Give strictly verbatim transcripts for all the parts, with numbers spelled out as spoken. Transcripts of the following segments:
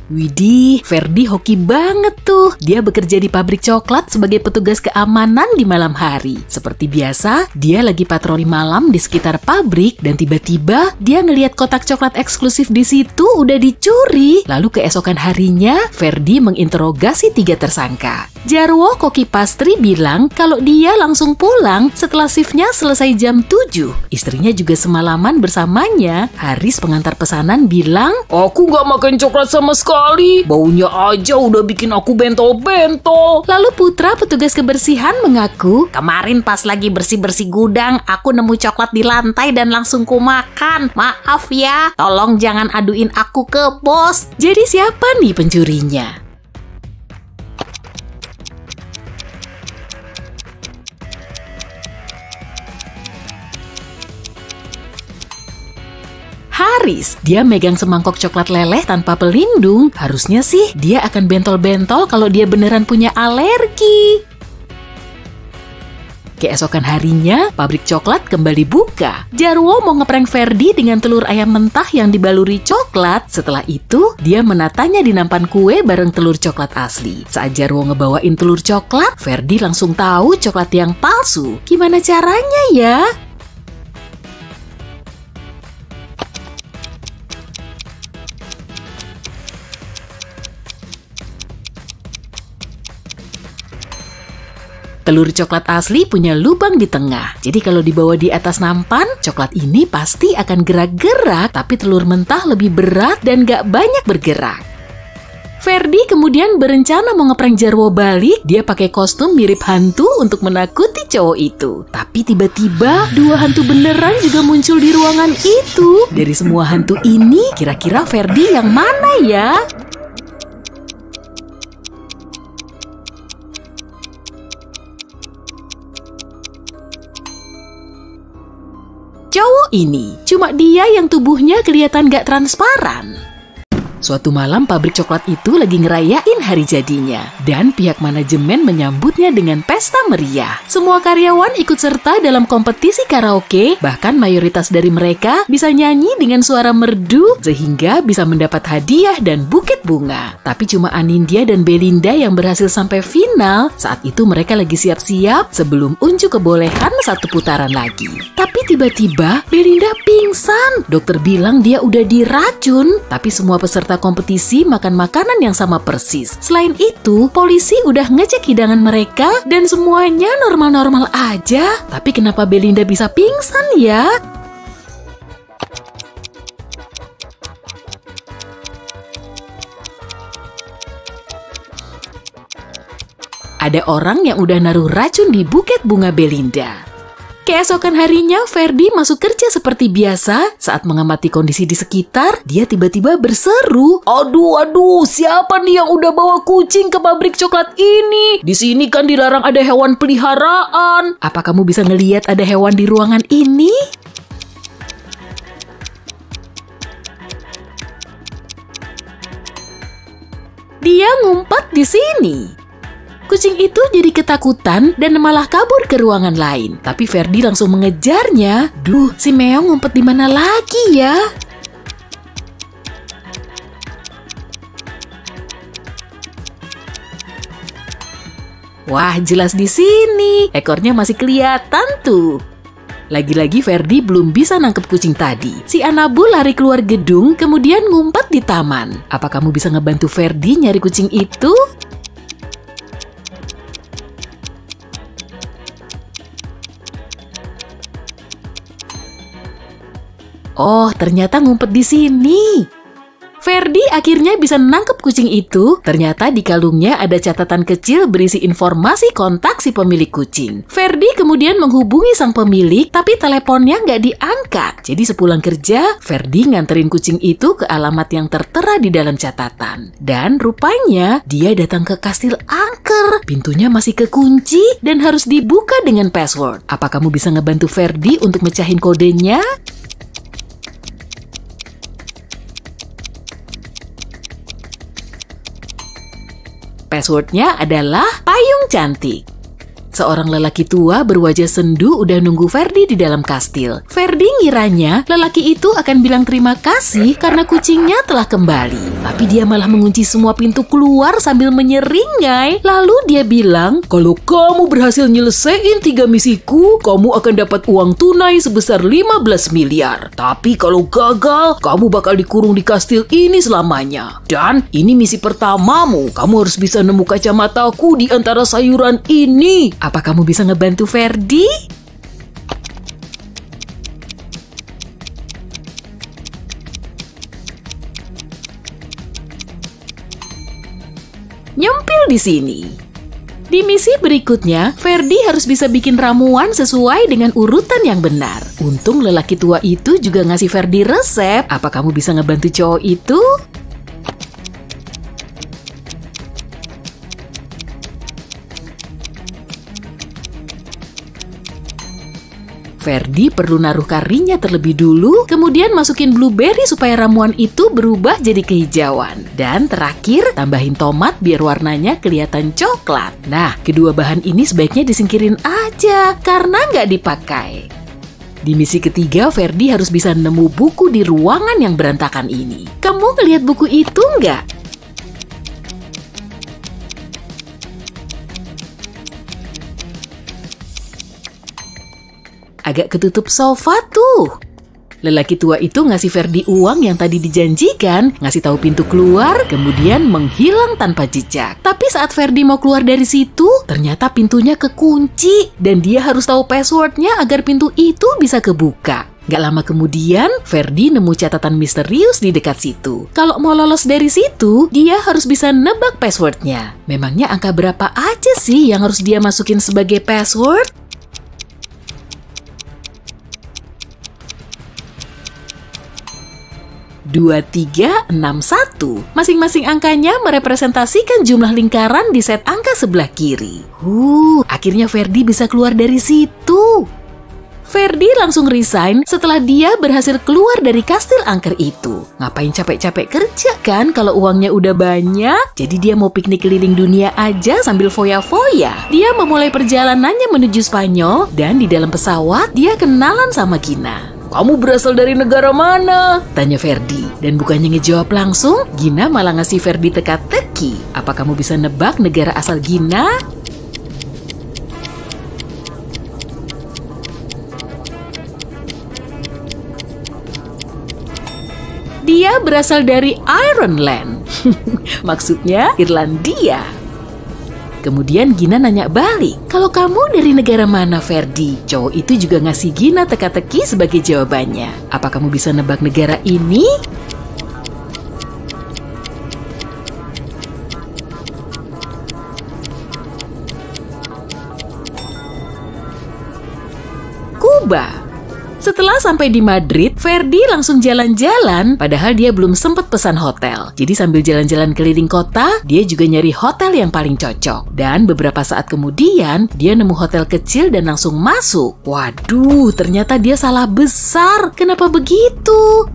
Widih, Ferdi hoki banget tuh. Dia bekerja di pabrik coklat sebagai petugas keamanan di malam hari. Seperti biasa, dia lagi patroli malam di sekitar pabrik dan tiba-tiba dia ngelihat kotak coklat eksklusif di situ udah dicuri. Lalu keesokan harinya, Ferdi menginterogasi tiga tersangka. Jarwo koki pastry bilang kalau dia langsung pulang setelah shiftnya selesai jam tujuh. Istrinya juga semalaman bersamanya. Haris pengantar pesanan bilang, "Aku gak makan coklat sama sekali. Baunya aja udah bikin aku bentol-bentol." Lalu Putra petugas kebersihan mengaku, "Kemarin pas lagi bersih-bersih gudang, aku nemu coklat di lantai dan langsung kumakan. Maaf ya, tolong jangan aduin aku ke bos." Jadi siapa nih pencurinya? Haris, dia megang semangkok coklat leleh tanpa pelindung. Harusnya sih dia akan bentol-bentol kalau dia beneran punya alergi. Keesokan harinya, pabrik coklat kembali buka. Jarwo mau ngeprank Ferdi dengan telur ayam mentah yang dibaluri coklat. Setelah itu, dia menatanya di nampan kue bareng telur coklat asli. Saat Jarwo ngebawain telur coklat, Ferdi langsung tahu coklat yang palsu. Gimana caranya ya? Telur coklat asli punya lubang di tengah. Jadi kalau dibawa di atas nampan, coklat ini pasti akan gerak-gerak, tapi telur mentah lebih berat dan gak banyak bergerak. Ferdi kemudian berencana mau ngeprank Jarwo balik. Dia pakai kostum mirip hantu untuk menakuti cowok itu. Tapi tiba-tiba dua hantu beneran juga muncul di ruangan itu. Dari semua hantu ini, kira-kira Ferdi yang mana ya? Cowok ini, cuma dia yang tubuhnya kelihatan gak transparan. Suatu malam pabrik coklat itu lagi ngerayain hari jadinya dan pihak manajemen menyambutnya dengan pesta meriah. Semua karyawan ikut serta dalam kompetisi karaoke, bahkan mayoritas dari mereka bisa nyanyi dengan suara merdu sehingga bisa mendapat hadiah dan buket bunga. Tapi cuma Anindya dan Belinda yang berhasil sampai final. Saat itu mereka lagi siap-siap sebelum unjuk kebolehan satu putaran lagi. Tapi tiba-tiba Belinda pingsan. Dokter bilang dia udah diracun, tapi semua peserta kompetisi makan makanan yang sama persis. Selain itu, polisi udah ngecek hidangan mereka dan semuanya normal-normal aja. Tapi kenapa Belinda bisa pingsan ya? Ada orang yang udah naruh racun di buket bunga Belinda. Keesokan harinya, Ferdi masuk kerja seperti biasa. Saat mengamati kondisi di sekitar, dia tiba-tiba berseru, "Aduh, aduh, siapa nih yang udah bawa kucing ke pabrik coklat ini? Di sini kan dilarang ada hewan peliharaan." Apa kamu bisa ngelihat ada hewan di ruangan ini? Dia ngumpet di sini. Kucing itu jadi ketakutan dan malah kabur ke ruangan lain. Tapi Ferdi langsung mengejarnya. Duh, si Meong ngumpet di mana lagi ya? Wah, jelas di sini. Ekornya masih kelihatan tuh. Lagi-lagi Ferdi belum bisa nangkep kucing tadi. Si Anabu lari keluar gedung, kemudian ngumpet di taman. Apa kamu bisa ngebantu Ferdi nyari kucing itu? Oh, ternyata ngumpet di sini. Ferdi akhirnya bisa nangkep kucing itu. Ternyata di kalungnya ada catatan kecil berisi informasi kontak si pemilik kucing. Ferdi kemudian menghubungi sang pemilik, tapi teleponnya nggak diangkat. Jadi sepulang kerja, Ferdi nganterin kucing itu ke alamat yang tertera di dalam catatan. Dan rupanya dia datang ke kastil angker. Pintunya masih kekunci dan harus dibuka dengan password. Apa kamu bisa ngebantu Ferdi untuk mecahin kodenya? Passwordnya adalah payung cantik. Seorang lelaki tua berwajah sendu udah nunggu Ferdi di dalam kastil. Ferdi ngiranya lelaki itu akan bilang terima kasih karena kucingnya telah kembali. Tapi dia malah mengunci semua pintu keluar sambil menyeringai. Lalu dia bilang, "Kalau kamu berhasil nyelesain tiga misiku, kamu akan dapat uang tunai sebesar lima belas miliar. Tapi kalau gagal, kamu bakal dikurung di kastil ini selamanya. Dan ini misi pertamamu, kamu harus bisa nemu kacamataku di antara sayuran ini." Apa kamu bisa ngebantu Ferdi? Nyempil di sini. Di misi berikutnya, Ferdi harus bisa bikin ramuan sesuai dengan urutan yang benar. Untung lelaki tua itu juga ngasih Ferdi resep. Apa kamu bisa ngebantu cowok itu? Ferdi perlu naruh karinya terlebih dulu, kemudian masukin blueberry supaya ramuan itu berubah jadi kehijauan. Dan terakhir, tambahin tomat biar warnanya kelihatan coklat. Nah, kedua bahan ini sebaiknya disingkirin aja, karena nggak dipakai. Di misi ketiga, Ferdi harus bisa nemu buku di ruangan yang berantakan ini. Kamu ngeliat buku itu nggak? Agak ketutup sofa tuh. Lelaki tua itu ngasih Ferdi uang yang tadi dijanjikan, ngasih tahu pintu keluar, kemudian menghilang tanpa jejak. Tapi saat Ferdi mau keluar dari situ, ternyata pintunya kekunci dan dia harus tahu passwordnya agar pintu itu bisa kebuka. Gak lama kemudian, Ferdi nemu catatan misterius di dekat situ. Kalau mau lolos dari situ, dia harus bisa nebak passwordnya. Memangnya angka berapa aja sih yang harus dia masukin sebagai password? dua, tiga, enam, satu. Masing-masing angkanya merepresentasikan jumlah lingkaran di set angka sebelah kiri. Huh, akhirnya Ferdi bisa keluar dari situ. Ferdi langsung resign setelah dia berhasil keluar dari kastil angker itu. Ngapain capek-capek kerja kan kalau uangnya udah banyak? Jadi dia mau piknik keliling dunia aja sambil foya-foya. Dia memulai perjalanannya menuju Spanyol dan di dalam pesawat dia kenalan sama Gina. "Kamu berasal dari negara mana?" tanya Ferdi. Dan bukannya ngejawab langsung, Gina malah ngasih Ferdi teka-teki. Apa kamu bisa nebak negara asal Gina? Dia berasal dari Ireland. Maksudnya Irlandia. Kemudian Gina nanya balik, "Kalau kamu dari negara mana, Ferdi?" Cowok itu juga ngasih Gina teka-teki sebagai jawabannya. Apa kamu bisa nebak negara ini? Kuba. Setelah sampai di Madrid, Ferdi langsung jalan-jalan, padahal dia belum sempat pesan hotel. Jadi sambil jalan-jalan keliling kota, dia juga nyari hotel yang paling cocok. Dan beberapa saat kemudian, dia nemu hotel kecil dan langsung masuk. Waduh, ternyata dia salah besar. Kenapa begitu?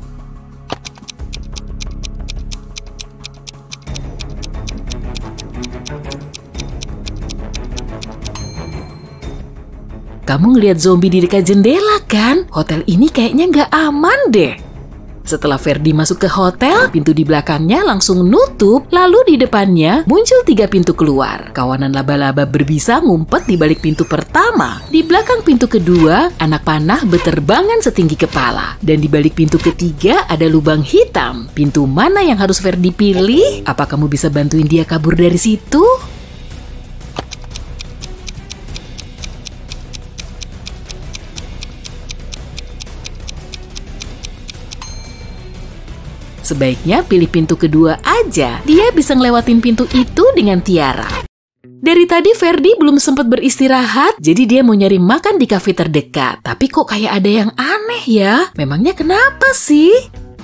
Kamu ngeliat zombie di dekat jendela kan? Hotel ini kayaknya nggak aman deh. Setelah Ferdi masuk ke hotel, pintu di belakangnya langsung nutup, lalu di depannya muncul tiga pintu keluar. Kawanan laba-laba berbisa ngumpet di balik pintu pertama. Di belakang pintu kedua, anak panah berterbangan setinggi kepala. Dan di balik pintu ketiga ada lubang hitam. Pintu mana yang harus Ferdi pilih? Apa kamu bisa bantuin dia kabur dari situ? Sebaiknya pilih pintu kedua aja. Dia bisa ngelewatin pintu itu dengan tiara. Dari tadi Ferdi belum sempat beristirahat, jadi dia mau nyari makan di kafe terdekat. Tapi kok kayak ada yang aneh ya? Memangnya kenapa sih?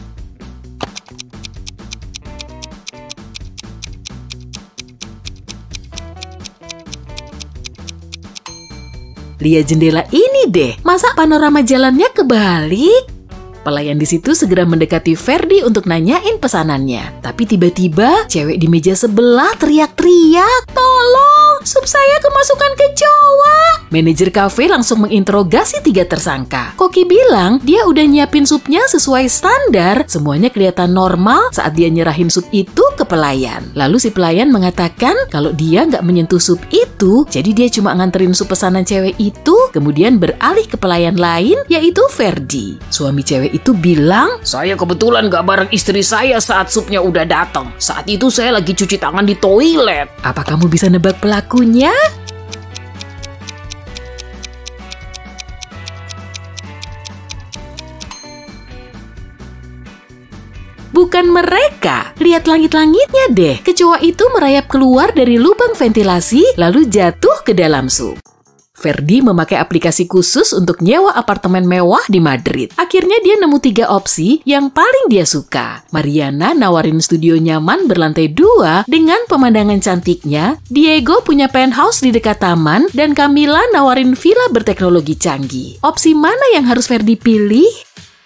Lihat jendela ini deh. Masa panorama jalannya kebalik? Pelayan di situ segera mendekati Ferdi untuk nanyain pesanannya. Tapi tiba-tiba cewek di meja sebelah teriak-teriak, "Tolong, sup saya kemasukan kecoa. Manajer kafe langsung menginterogasi tiga tersangka. Koki bilang dia udah nyiapin supnya sesuai standar. Semuanya kelihatan normal saat dia nyerahin sup itu ke pelayan. Lalu si pelayan mengatakan kalau dia nggak menyentuh sup itu, jadi dia cuma nganterin sup pesanan cewek itu, kemudian beralih ke pelayan lain, yaitu Ferdi. Suami cewek itu bilang, "Saya kebetulan gak bareng istri saya saat supnya udah datang. Saat itu saya lagi cuci tangan di toilet." Apa kamu bisa nebak pelakunya? Bukan mereka. Lihat langit-langitnya deh. Kecoa itu merayap keluar dari lubang ventilasi lalu jatuh ke dalam sup. Ferdi memakai aplikasi khusus untuk nyewa apartemen mewah di Madrid. Akhirnya dia nemu tiga opsi yang paling dia suka. Mariana nawarin studio nyaman berlantai dua dengan pemandangan cantiknya. Diego punya penthouse di dekat taman. Dan Camila nawarin villa berteknologi canggih. Opsi mana yang harus Ferdi pilih?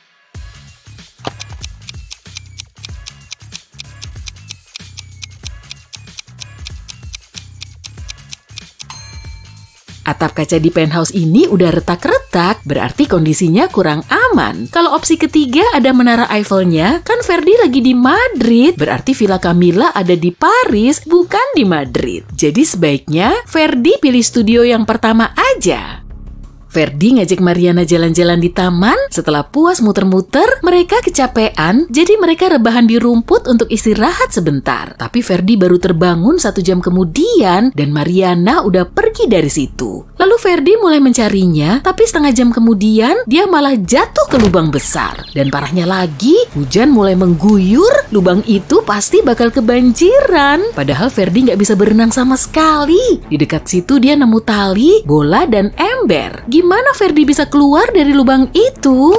Atap kaca di penthouse ini udah retak-retak, berarti kondisinya kurang aman. Kalau opsi ketiga ada menara Eiffelnya, kan Ferdi lagi di Madrid, berarti Villa Camila ada di Paris, bukan di Madrid. Jadi sebaiknya Ferdi pilih studio yang pertama aja. Ferdi ngajak Mariana jalan-jalan di taman. Setelah puas muter-muter, mereka kecapean, jadi mereka rebahan di rumput untuk istirahat sebentar. Tapi Ferdi baru terbangun satu jam kemudian, dan Mariana udah pergi dari situ. Lalu Ferdi mulai mencarinya, tapi setengah jam kemudian, dia malah jatuh ke lubang besar. Dan parahnya lagi, hujan mulai mengguyur, lubang itu pasti bakal kebanjiran. Padahal Ferdi nggak bisa berenang sama sekali. Di dekat situ dia nemu tali, bola, dan ember. Gimana Ferdi bisa keluar dari lubang itu?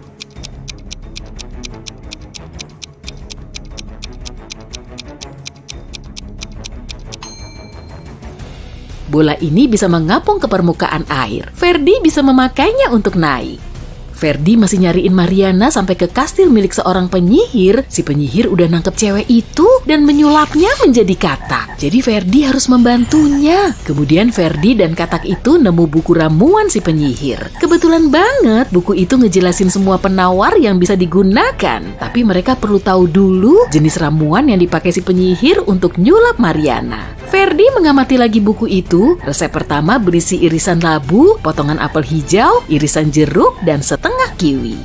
Bola ini bisa mengapung ke permukaan air. Ferdi bisa memakainya untuk naik. Ferdi masih nyariin Mariana sampai ke kastil milik seorang penyihir. Si penyihir udah nangkep cewek itu dan menyulapnya menjadi katak. Jadi Ferdi harus membantunya. Kemudian Ferdi dan katak itu nemu buku ramuan si penyihir. Kebetulan banget buku itu ngejelasin semua penawar yang bisa digunakan. Tapi mereka perlu tahu dulu jenis ramuan yang dipakai si penyihir untuk nyulap Mariana. Ferdi mengamati lagi buku itu. Resep pertama berisi irisan labu, potongan apel hijau, irisan jeruk, dan setengah kiwi.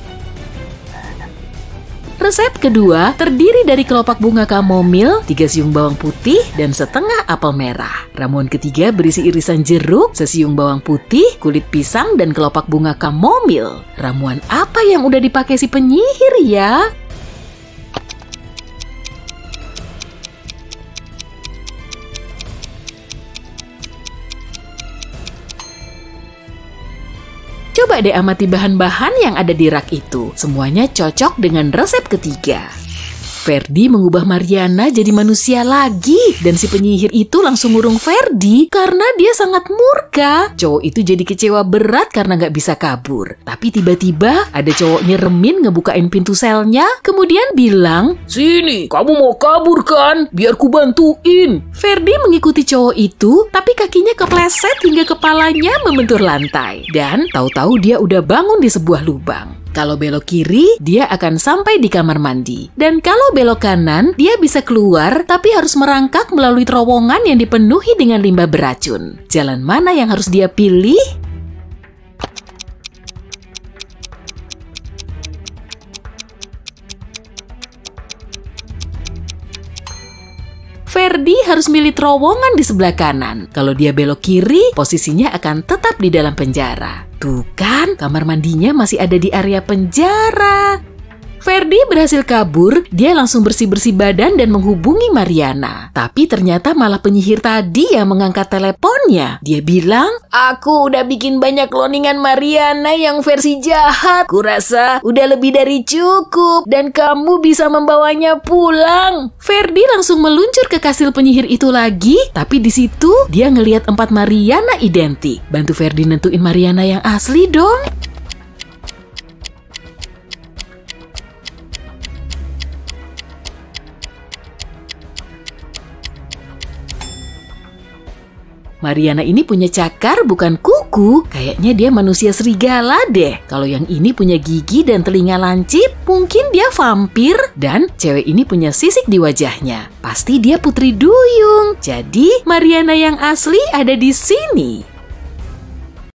Resep kedua terdiri dari kelopak bunga kamomil, tiga siung bawang putih, dan setengah apel merah. Ramuan ketiga berisi irisan jeruk, sesiung bawang putih, kulit pisang, dan kelopak bunga kamomil. Ramuan apa yang udah dipakai si penyihir ya? Coba deh amati bahan-bahan yang ada di rak itu. Semuanya cocok dengan resep ketiga. Ferdi mengubah Mariana jadi manusia lagi. Dan si penyihir itu langsung ngurung Ferdi karena dia sangat murka. Cowok itu jadi kecewa berat karena gak bisa kabur. Tapi tiba-tiba ada cowok nyeremin ngebukain pintu selnya. Kemudian bilang, "Sini, kamu mau kabur kan? Biar ku bantuin." Ferdi mengikuti cowok itu, tapi kakinya kepleset hingga kepalanya membentur lantai. Dan tahu-tahu dia udah bangun di sebuah lubang. Kalau belok kiri, dia akan sampai di kamar mandi. Dan kalau belok kanan, dia bisa keluar, tapi harus merangkak melalui terowongan yang dipenuhi dengan limbah beracun. Jalan mana yang harus dia pilih? Ferdi harus milih terowongan di sebelah kanan. Kalau dia belok kiri, posisinya akan tetap di dalam penjara. Tuh kan, kamar mandinya masih ada di area penjara. Ferdi berhasil kabur, dia langsung bersih-bersih badan dan menghubungi Mariana. Tapi ternyata malah penyihir tadi yang mengangkat teleponnya. Dia bilang, "Aku udah bikin banyak cloningan Mariana yang versi jahat. Kurasa udah lebih dari cukup dan kamu bisa membawanya pulang." Ferdi langsung meluncur ke kastil penyihir itu lagi, tapi di situ dia ngelihat empat Mariana identik. Bantu Ferdi nentuin Mariana yang asli dong. Mariana ini punya cakar bukan kuku. Kayaknya dia manusia serigala deh. Kalau yang ini punya gigi dan telinga lancip, mungkin dia vampir. Dan cewek ini punya sisik di wajahnya. Pasti dia Putri Duyung. Jadi Mariana yang asli ada di sini.